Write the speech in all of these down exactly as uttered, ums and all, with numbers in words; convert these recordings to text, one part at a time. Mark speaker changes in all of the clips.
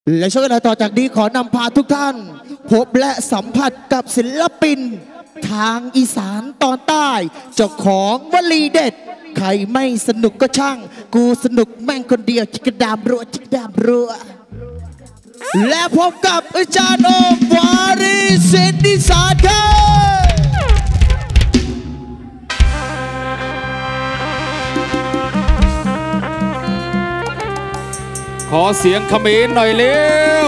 Speaker 1: และช่วงเวลาต่อจากนี้ขอนำพาทุกท่านพบและสัมผัสกับศิลปินทางอีสานตอนใต้เจ้าของวลีเด็ดใครไม่สนุกก็ช่างกูสนุกแม่งคนเดียวจิกดามรัวจิกดามรัวและพบกับอาจารย์โอมวารีเซนดิสานครับ
Speaker 2: ขอเสียงเขมรหน่อยเร็ว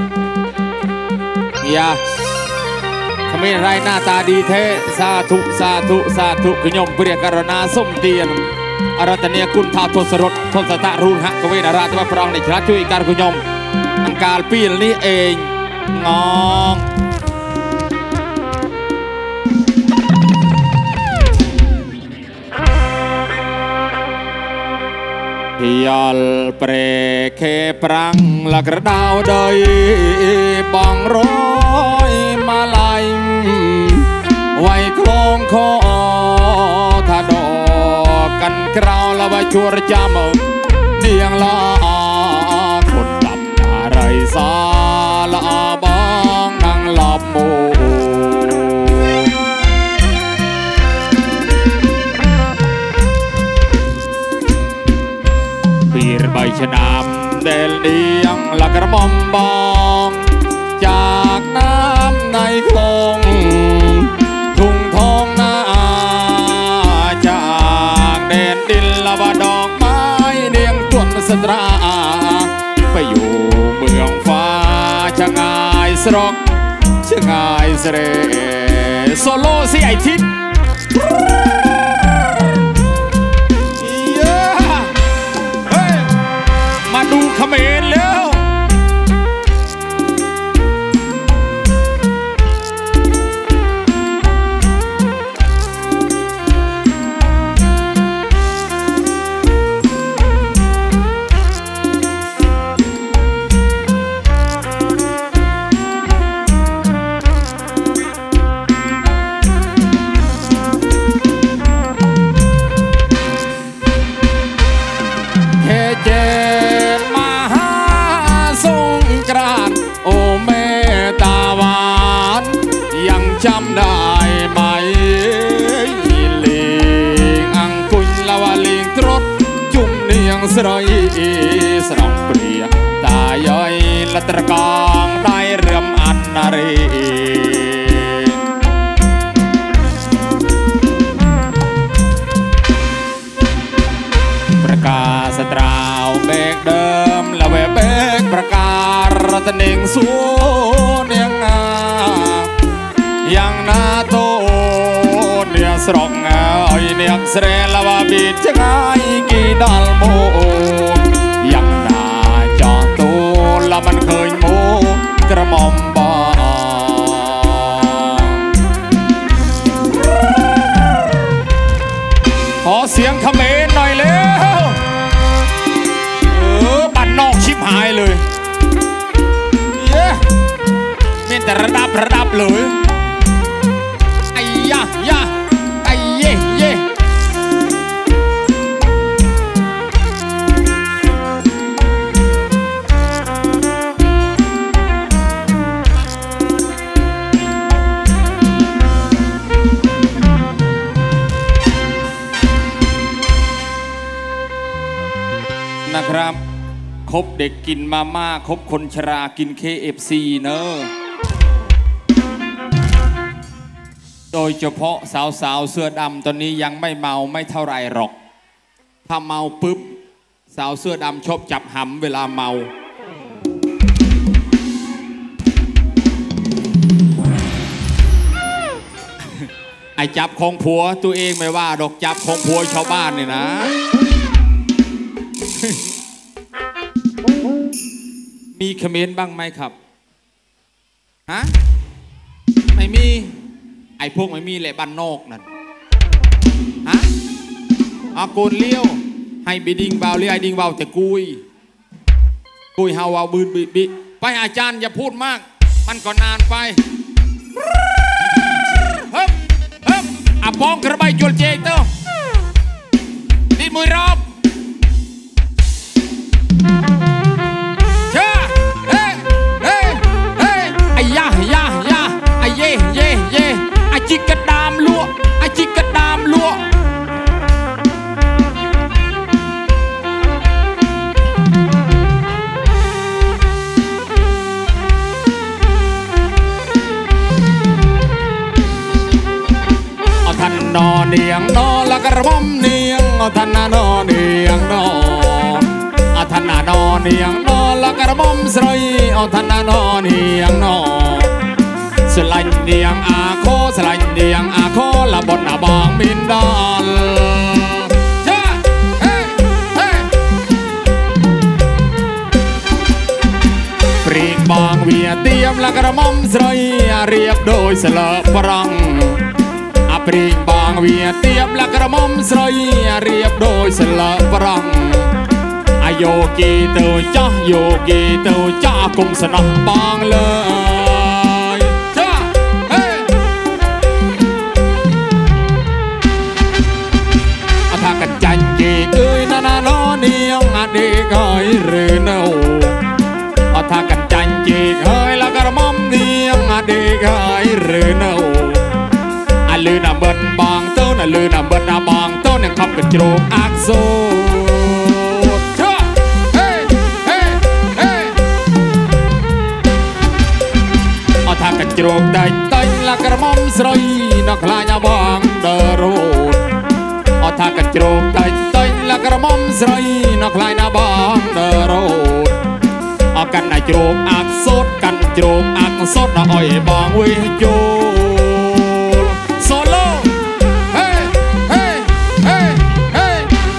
Speaker 2: อย่าเขมรไรหน้าตาดีเทสาธุสาธุสาธุขยมเปรียกรณาส้มเตียนอารัตเนียกุลทาทศรสทศตะรูนหักเวนาราชวัปรองในชราช่วยการขยมอังกาลปีนี้เองงองยอลเปรเคปรังละกระดาวเดยบองร้อยมาลายไว้คลองคอถ้าดอกกันกราวละว่าชัวร์จำเดียงละคนดับอะไรสาละบองนั่งหลับมูปีรใบชะนามเดลเดียงละกระบอมบองจากน้ำในคลองทุ่งทองนาจากเด่นดินละบดอกไม้เนียงจวนสตราไปอยู่เมืองฟ้าชะงายสรกชะงายเสรโซโลสิไอทิศมาดูเขมรแล้วจำได้ไหมลิงอังกุญละวาลิงตรดจุ่มเนียงสรอยสรองเปรียตาย่อยละตระกองได้เรื่มอันนารีประกาศสตราวเบกเดิมละเวเบกประกาศรัตนิงสูเนียงอายังนาโตเนียสรองเอยเนียสเรลาวาบิดจะไงกีดัลโมยังนาจอตูละมันเคยโมกระหม่อมบองขอเสียงเขมรหน่อยเร็วเออบ้านนอกชิบหายเลยเย้มีแต่ระดับระดับเลยยะยะไอเย่เย่นะครับคบเด็กกินมาม่าคบคนชรากิน เค เอฟ ซี เนอะโดยเฉพาะสาวๆเสื้อดำตอนนี้ยังไม่เมาไม่เท่าไรหรอกถ้าเมาปุ๊บสาวเสื้อดำชอบจับหำเวลาเมาไอจับของผัวตัวเองไม่ว่าดอกจับของผัวชาวบ้านนี่นะมีเขมรบ้างไหมครับฮะไม่มีไอ้พวกไม่มีแหละบ้านนอกนั่นฮะอาโกนเลี้ยวให้บิดิงเบาเลี้ยไอ้ดิงเบาแต่กุยกุยฮาวาบืนบิบิไปอาจารย์อย่าพูดมากมันก็นานไปเฮ้ยเฮ้ยอาปองกระบายจุลเจเตอร์ติดมือรอบเช่เฮ้นอเนียงนอละกระบอมเนียงท่านนอเนียงนอท่านนอเนียงนอละกระบอมสรอยท่านนอเนียงนอสลันเนียงอาโคสลันเนียงอาโคละบนบางมินดาลปรีกบางเวียเตียมละกระหม่อมสรอยเรียบโดยสลับฝรั่งอปรีกบางเวียเตียมละกระหม่อมสรอยเรียบโดยสลับฝรั่งอโยกีเตอจ้าโยกีเตอจ้ากุมสนับบางเลยจ้าเฮ้อาทากันจันกีเอ้ยนานาโนเนียงอดีกเอ้ยหรือเนาอาทากันจันจีเฮ้ยละกระหม่อมเนียงอดีกเฮ้ยหรือเนาอันลือน่ะเบิดบางเต้าน่ะลือน่ะเบิดน่ะบางเต้าเนี่ยขับกันโจกอักโซเฮ้เฮ้เฮ้เฮ้อาทากันโจกได้ตั้งละกระหม่อมสรอยนักลายบางเดอโรดอาทากันโจกได้ตั้งละกระหม่อมสรอยนักลายบางเดอโรดกันนายโจกอักโซดกันโจกอักโซดน่ะอ้อยบางเวโจโซโล่เฮ้เฮ้เฮ้เฮ้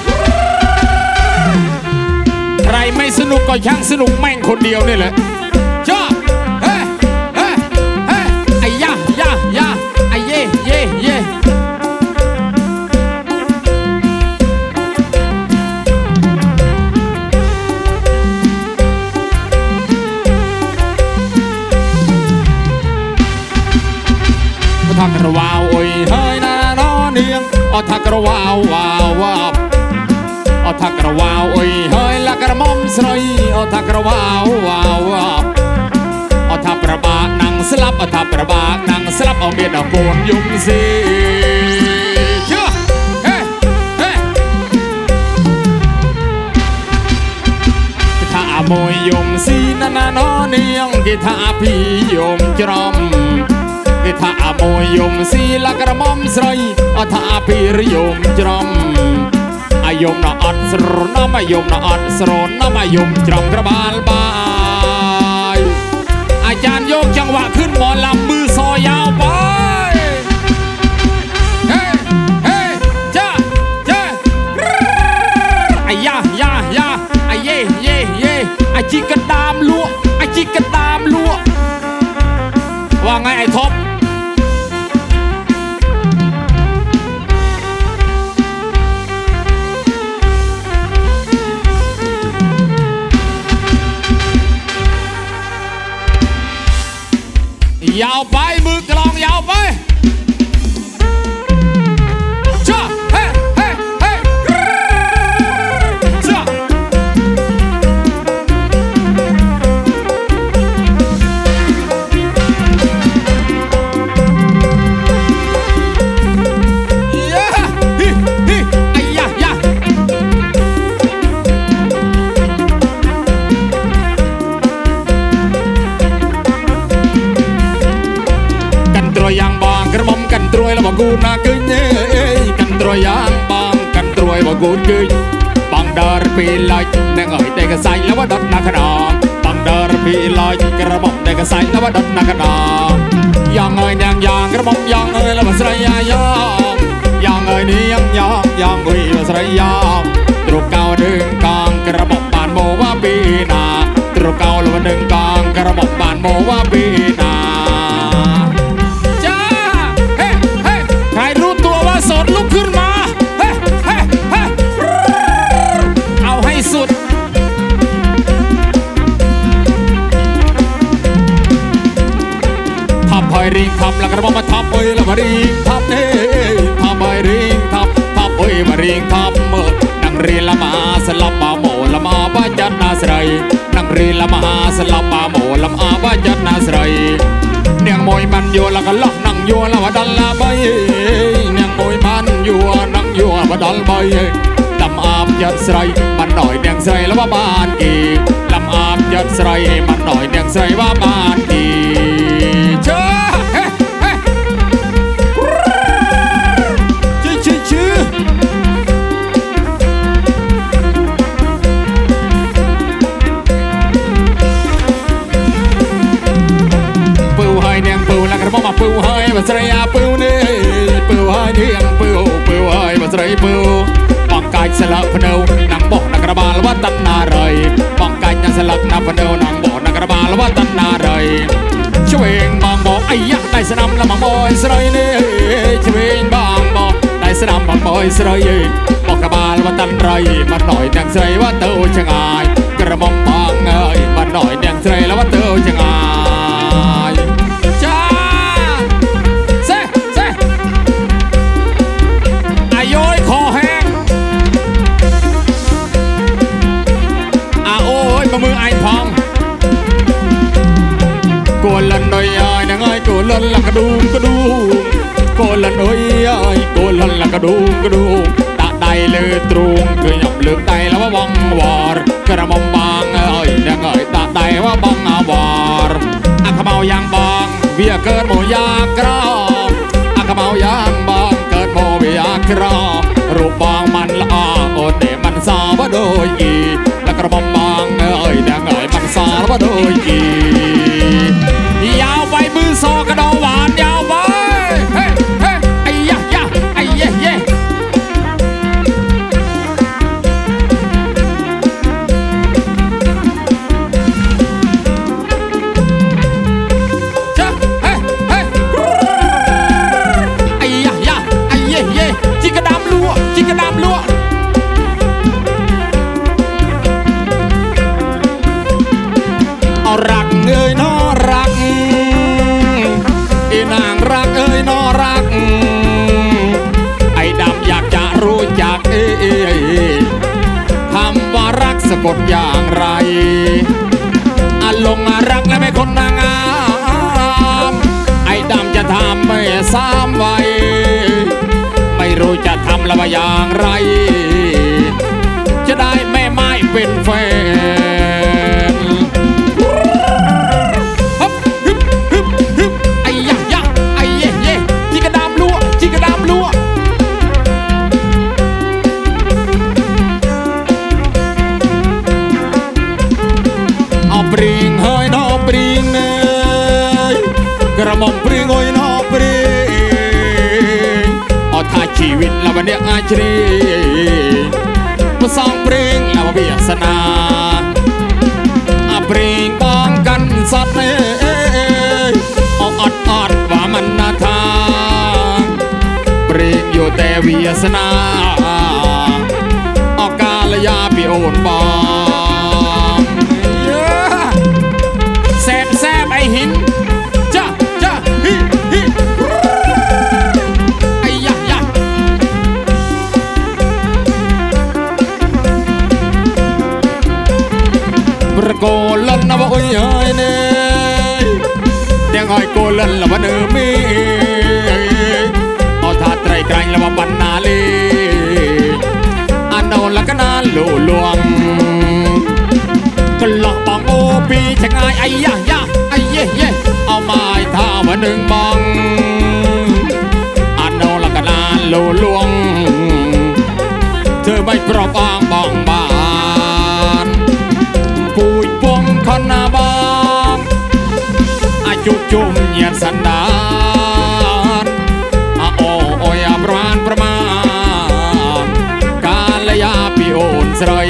Speaker 2: ใครไม่สนุกก็ช่างสนุกแม่งคนเดียวนี่แหละชอบเฮ้เฮ้เฮ้ไอ้ยะยะยะไอ้เย่เย่เย่ทักกระวาวโอ้ยเฮ้ยนาโนเนียงเอาทักกระวาววาววาบเอาทักกระวาวโอ้ยเฮ้ยละกระหม่อมสรอยเอาทักกระวาววาววาบเอาทับประบากนั่งสลับเอาทับประบากนั่งสลับเอาเมียดเอาโกนยุ่มสิเชื่อเฮ้เฮ้กีตาร์มวยยุ่มสินาโนเนียงกีตาร์พี่ยุ่มจรอมกิทาอโมยยมสีละกระหม่อมสรอยอาทาปีรยมจรอมอายมนาอัดสรน้ำอายมนาอัดสรน้ำอายมจรอมกระบาลบายอาจารย์โยกจังหวะขึ้นหมอลำมือซอยาวไปเฮ้เฮ้จ้าจ้าไอ้ยะยะยะไอ้เย่เย่เย่ไอ้จีกระดามลัวไอ้จีกระดามลัวว่าไงไอ้ท็อปยาวไปมือกลองยาวไปจ้าเฮ้เฮ้เฮ้จ้ายังบางกระหม่อมกันตรวยแล้วบอกกูน่าเกยเย่กันตรวยยังบางกันตรวยบอกกูเกยบางเดอร์ปีลอยแดงเอ๋ยแต่กระใสแล้วว่าดดนักขนมบางเดอร์ปีลอยกระหม่อมแต่กระใสแล้วว่าดดนักขนมยังเอ๋ยแดงยางกระหม่อมยังเอ๋ยแล้วว่าสระยายองยังเอ๋ยนี่ยังยองยังเอ๋ยว่าสระยองตรุกเก่าดึงกองกระหม่อมบานโมว่าปีนาตรุกเก่าแล้วว่าดึงกองกระหม่อมบานโมว่าปีนาใครรู้ตัวว่าโสดลุกขึ้นมาเฮ้เฮ้เฮ้เอาให้สุดทับไพริงทับแล้วกระบอกมาทับเอ้ยแล้วมาริงทับเอ้ยทับไพริงทับทับเอ้ยมาริงทับเมื่อนังเรียนละมาสลับมาโมละมาบ้าจัดนาสไรนังเรียนละมาสลับมาโมละมาบ้าจัดนาสไรเนียงมวยมันยัวแล้วก็ล็อกนั่งยัวแล้วว่าดันละใบเนียงมวยมันยัวนั่งยัวว่าดันใบลำอาบยัดใส่มันหน่อยเนียงใส่แล้วว่าบ้านกีลำอาบยัดใส่มันหน่อยเนียงใส่ว่าบ้านกีเจ้าเฮ้เฮ้ mà bưu hơi mà sấy bưu nê bưu hơi điên bưu bưu hơi mà sấy bưu bằng cách sẽ lấp nâu nắng bỏ nắng ba là tan na rời bằng cách nhà sẽ lấp nắp nâu nắng bỏ nắng ba là tan na rời chuyện bằng bỏ ai ya đại sẽ nằm là bằng bồi sấy nê chuyện bằng bỏ đại sẽ nằm bằng bồi sấy bỏ cả ba là tan rời mà nổi đang sấyว่าเต้าจะง่ายกระมองบางเอ้ยมาหน่อยđang sấyแล้วว่าเต้าจะง่ายจ้าเซ่เซ่อายุคอแห้งอาโอ้ยมามือไอ้พองกวนลันหน่อยไอ้นางไอ้กวนลันละกระดูกกระดูกกวนลันหน่อยไอ้กวนลันละกระดูกกระดูกตาไตเลือดตรุงคือหยับเลือดไตแล้วว่าบังวอร์กระมองบางเอ้ยนางไอ้ตาไตว่าบังวอร์อาขมายางบางเวียเกิดโมยากรออาขมายางบางเกิดโมเวียกรอรูปบางมันละอาโอเดมันสาวโดยอีและกระมองบางเอ้ยนางไอ้มันสาวโดยอียาวไปมือซอกระดองหวานยาวไปเฮ้เฮ้ไอ้ยะยะไอ้เย่เย่จ้าเฮ้เฮ้ไอ้ยะยะไอ้เย่เย่จิกระดามลัวจิกระดามลัวเอารักเอ้ยน้อรักอีนางรักเอ้ยน้อรักไอ้ดำอยากจะรู้จักเอ้ยคำว่ารักสะกดอย่างไรอาลงรักและไม่คนนางงามไอ้ดำจะทำไม่ซ้ำไว้ไม่รู้จะทำละว่าอย่างไรจะได้แม่ไม้เป็นแฟนปริงเฮ้ยน้อปริงเนยกระหม่อมปริงเฮ้ยน้อปริงเอาท่าชีวิตแล้ววันเนี้ยอาชีพมาสองปริงแล้วมาเบียดสนาอาปริงป้องกันสัตว์เอ้ยเอาอดอดว่ามันน่าทางปริงอยู่แต่เวียสนาเอากาลยาปีโอนบอแซบแซบไอหินจ้าจ้าฮิฮิไอยะยะประโกลันนะว่าโอ้ยไอ้เนยเดี๋ยวไอ้โกลันละว่าเนื้อมีเอาท่าไตรไกรละว่าปันนาลีอันโนละก็นาลูลวงก็หลอกบองโอปีจะง่ายไอ้ยะยะไอ้เย่เย่เอาไม้ท่ามาหนึ่งบองอันโนละกันนานโลลวงเธอไม่ปรอบอ้างบองบานปุยปงคนนาบองอาจุกจุ่มเยียนสันดานอาโอโอยประมาณประมาณกาลยาปีโอนสไร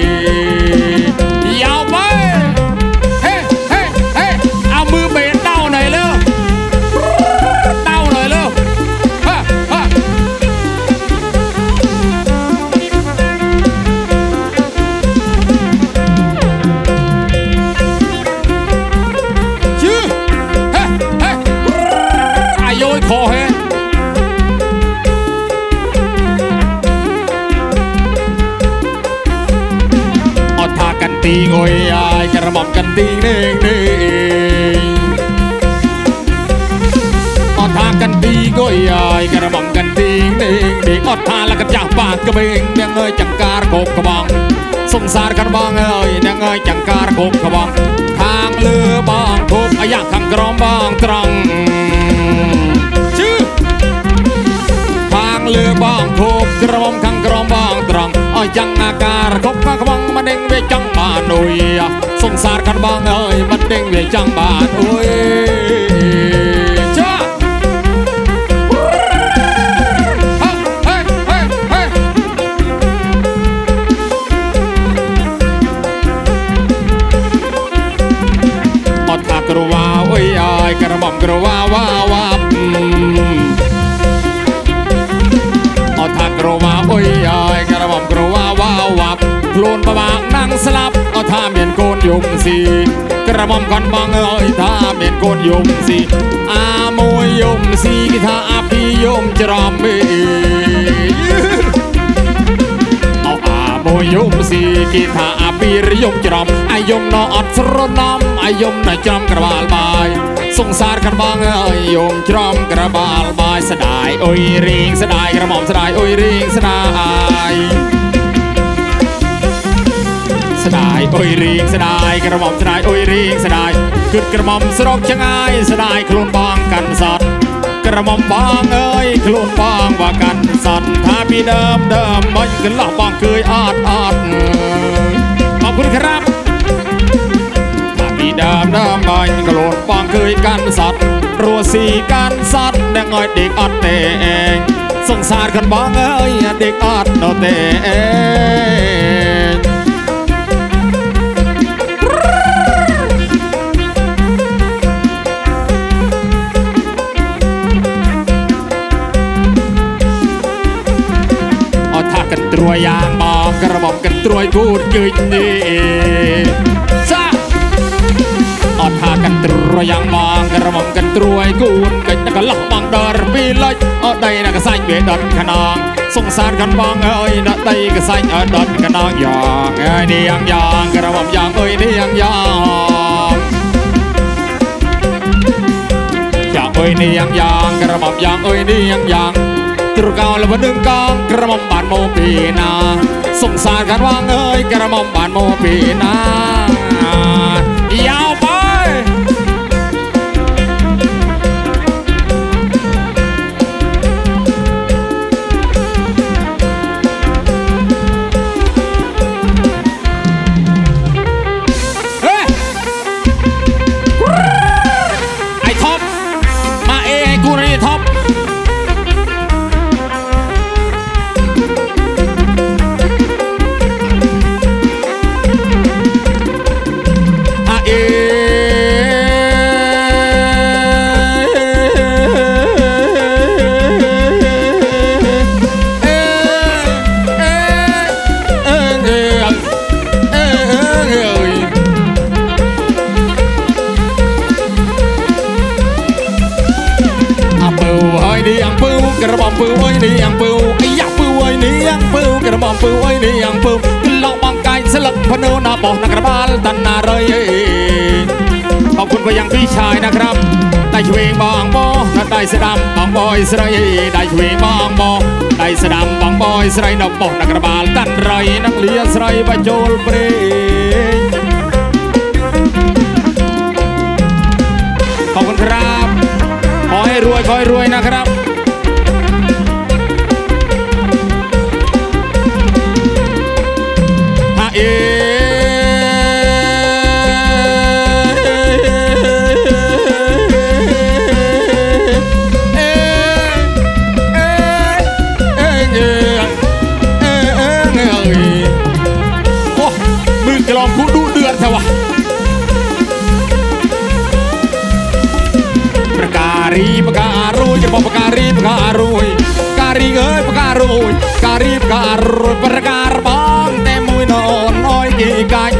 Speaker 2: ยาวไปเฮ้เฮ้เฮ้เอามือเบนเต้าหน่อยเร็วเต้าหน่อยเร็วฮะฮะชื่อเฮ้เฮ้อายุคอเฮ้กันตีงอยไอกระหม่อมกันตีเน่งเน่งอดทากันตีงอยไอกระหม่อมกันตีเน่งเน่งอดทาแล้วกันจากปากกระเบงเนียงเงยจังการโกกกระบองสงสารกันบ้างเอ้ยเนียงเงยจังการโกกกระบองทางเลือบางทุบอายะขังกรอมบางตรังชื่อทางเลือบางทุบกระหม่อมขังกรอมบางตรังอ้อยจังอาการโกกกระบองมันเด้งเวจังบานโอ้ยสงสารกันบ้างเอ้ยมันเด้งเวจังบานโอ้ยจ้ากระหม่อมกระว่าว่าว่าเอาทากระว่าโอ้ยกระหม่อมกระว่าว่าว่าโคลนประบางนั่งสลับเอาท่าเมียนโกนยุงสีกระหม่อมกันบังเอ้ยท่าเมียนโกนยุงสีอามวยยุงสีกีท่าอาพียุงจรอมเบเอาอามวยยุงสีกีท่าอาพียุงจรอมไอยมนออัดสรนอมไอยมนอยจอมกระบาลบายสงสารกันบ้างเอ้ยยมจอมกระบาลบายสดายโอ้ยริงสดายกระหม่อมสดายโอ้ยริงสดายสดายโอ้ยริงสดายกระหม่อมสดายโอ้ยริงสดายกึดกระหม่อมสรบจังไงสดายคลุนบางกันสัตว์กระหม่อมบางเอ้ยคลุนบางว่ากันสัตว์ถ้าพี่เดิมเดิมมันกันหลับบางเคยอาดอาดขอบคุณครับพี่เดิมเดิมใบกระโหลกปองเคยกันสัตว์รัวสีกันสัตว์แดงอ้อยเด็กอัดเตงสงสารกันบ้างเอ้ยเด็กอัดโนเตงเอาทักกันตรวยยางมองกระบอกกันตรวยกูดกึ่งนี่อดทากันตรวยยังมองกระหม่อมกันตรวยกูนกันนักลักบังเดอร์ปีเลยอดใดนักใส่เวดันขนองสงสารกันบ้างเอ้ยนักใดก็ใส่อดันขนองยางเอ้ยนี่ยังยางกระหม่อมยางเอ้ยนี่ยังยางยางเอ้ยนี่ยังยางกระหม่อมยางเอ้ยนี่ยังยางตรุกาวแล้ววันหนึ่งกองกระหม่อมบานโมปีนาสงสารกันบ้างเอ้ยกระหม่อมบานโมปีนายาวไปไอ้ท็อปมาเอไอ้กูรีท็อปกระบอกปืนไว้นี่ยังปืนไอ้ยักษ์ปืนไว้นี่ยังปืนกระบอกปืนไว้นี่ยังปืนขึ้นลองบางไก่สลักพนุนาบอกนักกระบาลตันนาเลยขอบคุณไปยังพี่ชายนะครับได้ช่วยบางบอได้สะดำบางบอยสไรได้ช่วยบางบอได้สะดำบางบอยสไรนกบอกนักกระบาลตันไรนักเลี้ยสไรบะโจลเปรย์ขอบคุณครับขอให้รวยขอให้รวยนะครับเอมือกลองผู้ดูเดือดเถอะวะประการีประการุยจะบอกประการีประการุยการีเอ้ยประการุยการีประการุยประการบ้องแต่มวยนอนน้อยกี่กัน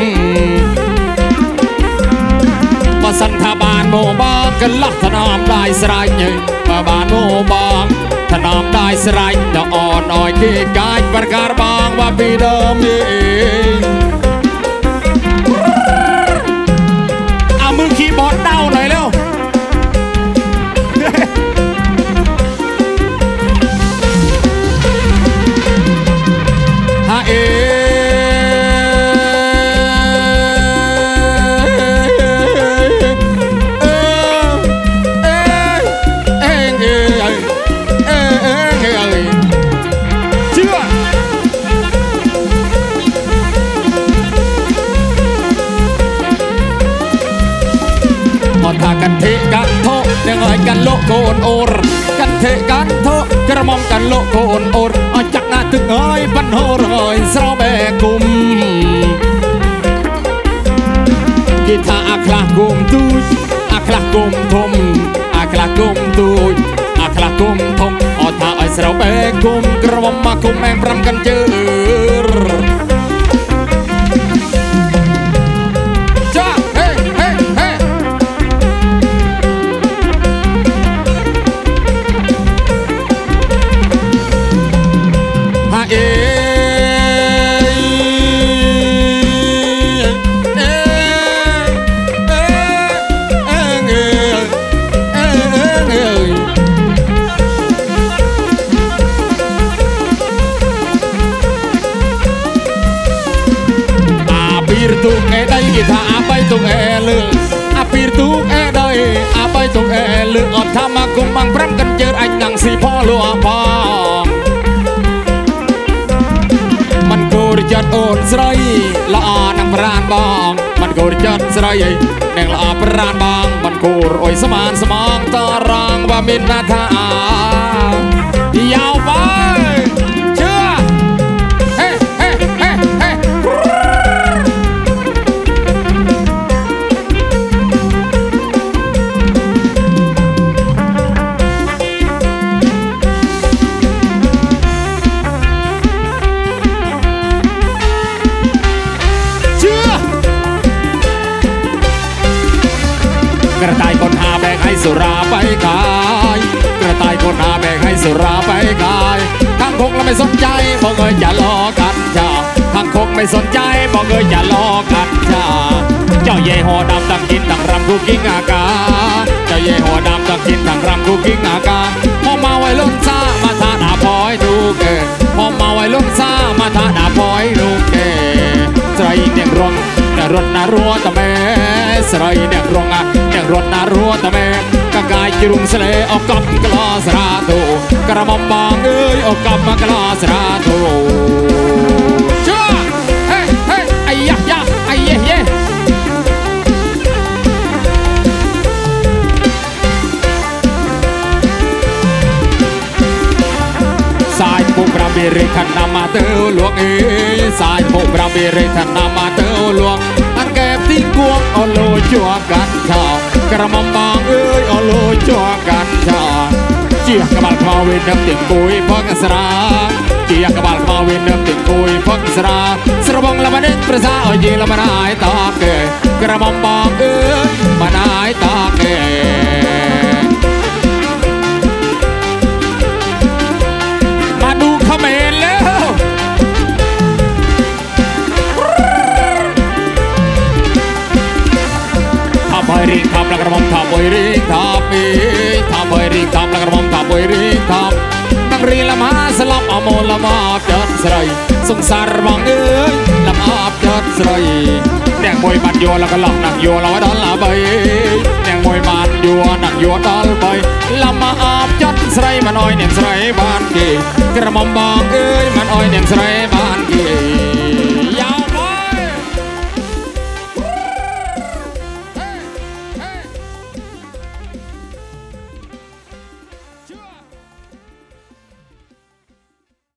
Speaker 2: มาสันทบานโมบางกันลักถนอมได้สลายเงยมาบานโมบางถนอมได้สลายจะอ่อนน้อยกี่กันประการบางว่าปีเดิมเองเอามือคีย์บอร์ดเด้าหน่อยเร็วฮะเอถ้ากันเทกันโทยังไงกันโลโกนโอรกันเทกันโทกระมอมกันโลโกนโอรเอาจักหน้าตึงเอ้ยปันโหรเอ้ยสาวแบกุมกีตาร์อัคลากุมตุยอัคลากุมโทគុំแมงប្រំកាន់ជើចាហេហេហេហាអេตุกเอได้กีตาอาไปตุกเอลืออาปีตุกเอได้อาไปตุกเอลืออดทำมากุมบังพรำกันเจอไอ้นังสีพ่อลัวพ่อมันกูริจัดโอนสไรละอานังพรานบองมันกูริจัดสไรแดงละอาพรานบองมันกูรอยสมานสมองตารางว่ามินนาคายาวไปเชื่อเฮ้เฮ้เฮ้เฮ้กระต่ายคนหาแบกให้สุราไปขายกระต่ายคนหาแบกให้สุราไปขายทางคงเราไม่สนใจบอกเอ้ยอย่าล้อกันจ้าทางคงไม่สนใจบอกเอ้ยอย่าล้อกันจ้าเจ้าเย่หัวดำตั้งกินตั้งรำกูกิ้งอากาเจ้าเย่หัวดำตั้งกินตั้งรำกูกิ้งอากาพอมาไว้ล้นซ่ามาทาดาพอยดูเกพอมาไว้ล้นซ่ามาทาดาพอยดูเกใส่เด็กร้องแต่รถน่ารัวแต่แม่ใส่เด็กร้องอ่ะเด็กรถน่ารัวแต่แม่กะกายจุงเสลออกกับกลาสราโตกระมังบางเอ้ยออกกับกลาสราโตช่วยเฮ้เฮ้ไอ้ยะยะไอ้เย่เย่สายพวกเราเบริขันนามาเตอหลวงเอ๋สายพวกเราเบริขันนามาเตอหลวงอันแก็บที่กวงเอาโลจัวกันชาวกระมังบางเอ้ยเอาโลจัวกันชาวเจียกระบาลมาเวนน้ำติ่งกุยพักสระเจียกระบาลมาเวนน้ำติ่งกุยพักสระสระบังละมันเด็กประสาเอายิงละมันหายตาเกยกระมังบางเอ้ยมันหายตาเกยมาดูเขมรแล้วทำไมริงทำละกระมังทำไมริงทำอีทำไมริงทำละกระมังทำไมริงทำนังรีละมาสลับอโมละมาจัดใส่สงสารบังเอ้ยละมาจัดใส่แดงมวยมันยัวแล้วก็หลังหนักยัวแล้วดอนละใบแดงมวยมันยัวหนักยัวดอนใบละมาอาบจัดใส่มันอ้อยเนี่ยใส่บ้านกีกระมังบางเอ้ยมันอ้อยเนี่ยใส่บ้านกี